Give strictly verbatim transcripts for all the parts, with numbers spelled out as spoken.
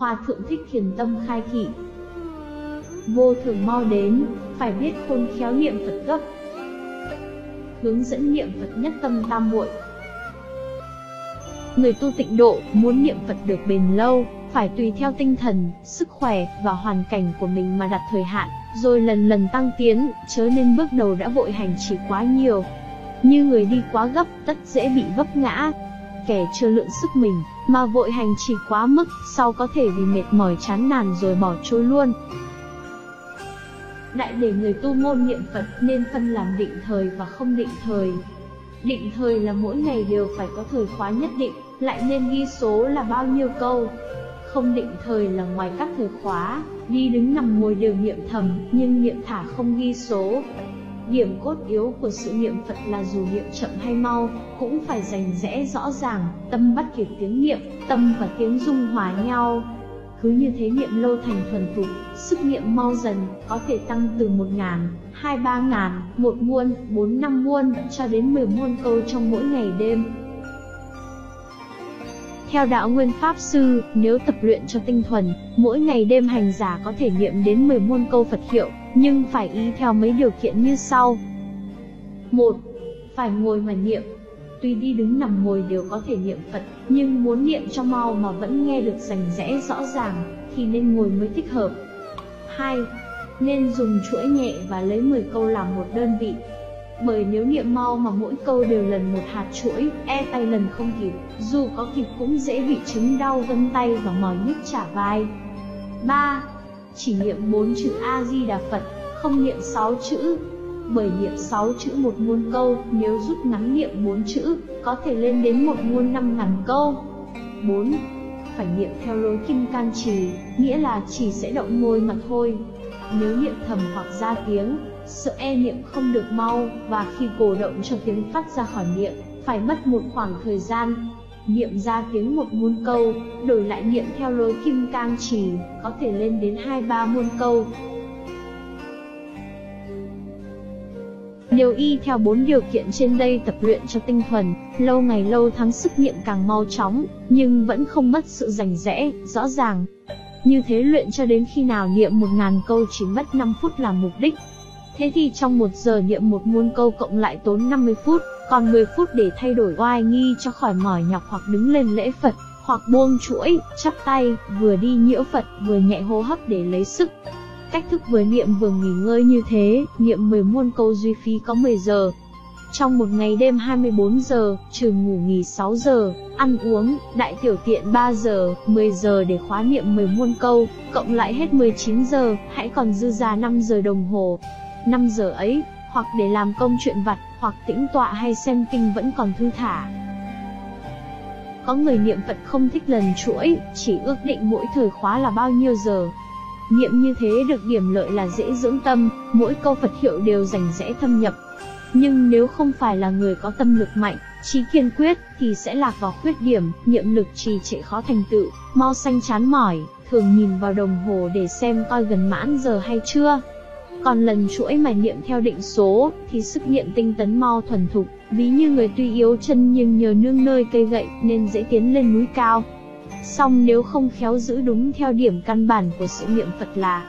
Hòa thượng Thích Thiền Tâm khai thị: vô thường mau đến, phải biết khôn khéo niệm Phật gấp. Hướng dẫn niệm Phật nhất tâm tam muội. Người tu tịnh độ muốn niệm Phật được bền lâu, phải tùy theo tinh thần, sức khỏe và hoàn cảnh của mình mà đặt thời hạn, rồi lần lần tăng tiến, chớ nên bước đầu đã vội hành trì quá nhiều. Như người đi quá gấp, tất dễ bị vấp ngã. Kẻ chưa lượng sức mình, mà vội hành trì quá mức, sau có thể vì mệt mỏi chán nản rồi bỏ trôi luôn. Đại để người tu môn niệm Phật nên phân làm định thời và không định thời. Định thời là mỗi ngày đều phải có thời khóa nhất định, lại nên ghi số là bao nhiêu câu. Không định thời là ngoài các thời khóa, đi đứng nằm ngồi đều niệm thầm, nhưng niệm thả không ghi số. Điểm cốt yếu của sự niệm Phật là dù niệm chậm hay mau, cũng phải rành rẽ rõ ràng, tâm bắt kịp tiếng niệm, tâm và tiếng dung hòa nhau. Cứ như thế niệm lâu thành thuần thục, sức niệm mau dần, có thể tăng từ một ngàn, hai ba ngàn, một muôn, bốn năm muôn, cho đến mười muôn câu trong mỗi ngày đêm. Theo đạo Nguyên Pháp Sư, nếu tập luyện cho tinh thuần, mỗi ngày đêm hành giả có thể niệm đến mười muôn câu Phật hiệu, nhưng phải ý theo mấy điều kiện như sau. một. Phải ngồi mà niệm. Tuy đi đứng nằm ngồi đều có thể niệm Phật, nhưng muốn niệm cho mau mà vẫn nghe được rành rẽ rõ ràng, thì nên ngồi mới thích hợp. hai. Nên dùng chuỗi nhẹ và lấy mười câu làm một đơn vị. Bởi nếu niệm mau mà mỗi câu đều lần một hạt chuỗi, e tay lần không kịp, dù có kịp cũng dễ bị chứng đau gân tay và mỏi nhức chả vai. ba. Chỉ niệm bốn chữ A-di-đà Phật, không niệm sáu chữ. Bởi niệm sáu chữ một muôn câu, nếu rút ngắn niệm bốn chữ, có thể lên đến một muôn năm ngàn câu. bốn. Phải niệm theo lối kim can trì, nghĩa là chỉ sẽ động môi mà thôi. Nếu niệm thầm hoặc ra tiếng, sợ e niệm không được mau, và khi cổ động cho tiếng phát ra khỏi miệng, phải mất một khoảng thời gian. Niệm ra tiếng một muôn câu, đổi lại niệm theo lối kim cang trì, có thể lên đến hai ba muôn câu. Nếu y theo bốn điều kiện trên đây tập luyện cho tinh thuần, lâu ngày lâu tháng sức niệm càng mau chóng, nhưng vẫn không mất sự rành rẽ, rõ ràng. Như thế luyện cho đến khi nào niệm một ngàn câu chỉ mất năm phút làm mục đích. Thế thì trong một giờ niệm một muôn câu cộng lại tốn năm mươi phút, còn mười phút để thay đổi oai nghi cho khỏi mỏi nhọc hoặc đứng lên lễ Phật, hoặc buông chuỗi, chắp tay, vừa đi nhiễu Phật vừa nhẹ hô hấp để lấy sức. Cách thức vừa niệm vừa nghỉ ngơi như thế, niệm mười muôn câu duy phí có mười giờ. Trong một ngày đêm hai mươi bốn giờ, trừ ngủ nghỉ sáu giờ, ăn uống, đại tiểu tiện ba giờ, mười giờ để khóa niệm mười muôn câu, cộng lại hết mười chín giờ, hãy còn dư ra năm giờ đồng hồ. năm giờ ấy, hoặc để làm công chuyện vặt, hoặc tĩnh tọa hay xem kinh vẫn còn thư thả. Có người niệm Phật không thích lần chuỗi, chỉ ước định mỗi thời khóa là bao nhiêu giờ. Niệm như thế được điểm lợi là dễ dưỡng tâm, mỗi câu Phật hiệu đều rành rẽ thâm nhập. Nhưng nếu không phải là người có tâm lực mạnh, chí kiên quyết, thì sẽ lạc vào khuyết điểm, niệm lực trì trệ khó thành tựu, mau xanh chán mỏi, thường nhìn vào đồng hồ để xem coi gần mãn giờ hay chưa. Còn lần chuỗi mà niệm theo định số, thì sức niệm tinh tấn mau thuần thục, ví như người tuy yếu chân nhưng nhờ nương nơi cây gậy nên dễ tiến lên núi cao. Song nếu không khéo giữ đúng theo điểm căn bản của sự niệm Phật là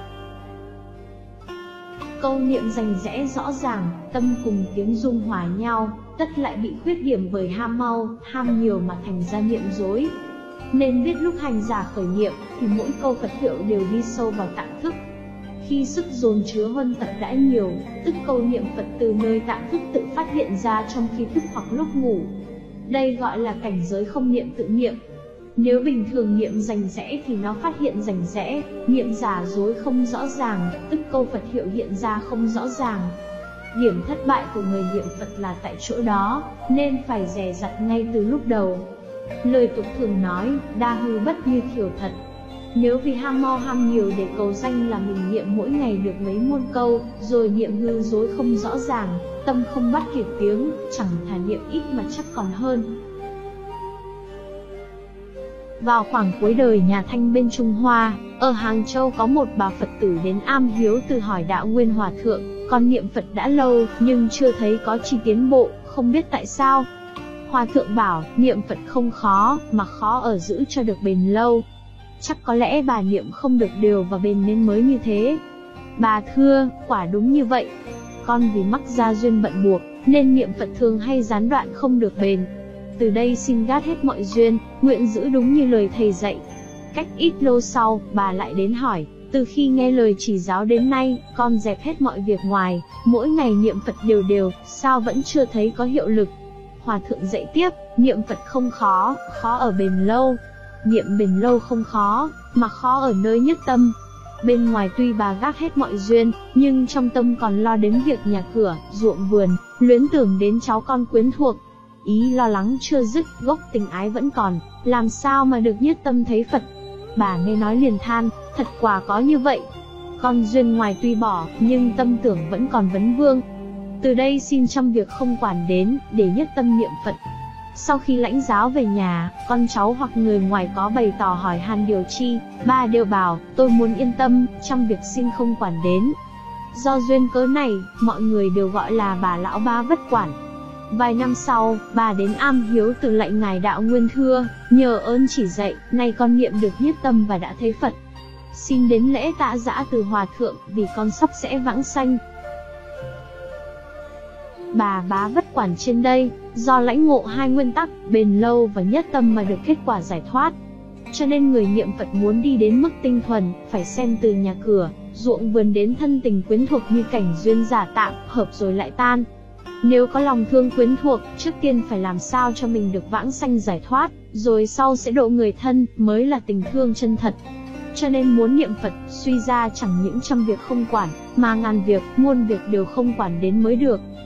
câu niệm rành rẽ rõ ràng, tâm cùng tiếng dung hòa nhau, tất lại bị khuyết điểm bởi ham mau, ham nhiều mà thành ra niệm dối. Nên biết lúc hành giả khởi niệm, thì mỗi câu Phật hiệu đều đi sâu vào tạng thức. Khi sức dồn chứa hơn tập đã nhiều, tức câu niệm Phật từ nơi tạng thức tự phát hiện ra trong khi thức hoặc lúc ngủ. Đây gọi là cảnh giới không niệm tự niệm. Nếu bình thường niệm rành rẽ thì nó phát hiện rành rẽ, niệm giả dối không rõ ràng, tức câu Phật hiệu hiện ra không rõ ràng. Điểm thất bại của người niệm Phật là tại chỗ đó, nên phải dè dặt ngay từ lúc đầu. Lời tục thường nói, đa hư bất như thiểu thật. Nếu vì ham mau ham nhiều để cầu danh là mình niệm mỗi ngày được mấy muôn câu, rồi niệm hư dối không rõ ràng, tâm không bắt kịp tiếng, chẳng thà niệm ít mà chắc còn hơn. Vào khoảng cuối đời nhà Thanh bên Trung Hoa, ở Hàng Châu có một bà Phật tử đến am hiếu từ hỏi đạo Nguyên Hòa Thượng, con niệm Phật đã lâu nhưng chưa thấy có chi tiến bộ, không biết tại sao. Hòa Thượng bảo, niệm Phật không khó, mà khó ở giữ cho được bền lâu. chắc có lẽ bà niệm không được đều và bền nên mới như thế. Bà thưa, quả đúng như vậy. Con vì mắc gia duyên bận buộc, nên niệm Phật thường hay gián đoạn không được bền. Từ đây xin gác hết mọi duyên, nguyện giữ đúng như lời thầy dạy. Cách ít lâu sau, bà lại đến hỏi, từ khi nghe lời chỉ giáo đến nay, con dẹp hết mọi việc ngoài, mỗi ngày niệm Phật đều đều, sao vẫn chưa thấy có hiệu lực? Hòa thượng dạy tiếp, niệm Phật không khó, khó ở bền lâu. Niệm bền lâu không khó, mà khó ở nơi nhất tâm. Bên ngoài tuy bà gác hết mọi duyên, nhưng trong tâm còn lo đến việc nhà cửa, ruộng vườn, luyến tưởng đến cháu con quyến thuộc. Ý lo lắng chưa dứt, gốc tình ái vẫn còn, làm sao mà được nhất tâm thấy Phật? Bà nghe nói liền than, thật quả có như vậy. Con duyên ngoài tuy bỏ, nhưng tâm tưởng vẫn còn vấn vương. Từ đây xin trăm việc không quản đến, để nhất tâm niệm Phật. Sau khi lãnh giáo về nhà, con cháu hoặc người ngoài có bày tỏ hỏi han điều chi, bà đều bảo, tôi muốn yên tâm, trăm việc xin không quản đến. Do duyên cớ này, mọi người đều gọi là bà lão Ba Vất Quản. Vài năm sau, bà đến Am Hiếu từ lạy ngài đạo Nguyên thưa, nhờ ơn chỉ dạy, nay con niệm được nhất tâm và đã thấy Phật. Xin đến lễ tạ dã từ hòa thượng, vì con sắp sẽ vãng sanh. Bà Bá Vất Quản trên đây, do lãnh ngộ hai nguyên tắc, bền lâu và nhất tâm mà được kết quả giải thoát. Cho nên người niệm Phật muốn đi đến mức tinh thuần, phải xem từ nhà cửa, ruộng vườn đến thân tình quyến thuộc như cảnh duyên giả tạm, hợp rồi lại tan. Nếu có lòng thương quyến thuộc, trước tiên phải làm sao cho mình được vãng sanh giải thoát, rồi sau sẽ độ người thân, mới là tình thương chân thật. Cho nên muốn niệm Phật, suy ra chẳng những trăm việc không quản, mà ngàn việc, muôn việc đều không quản đến mới được.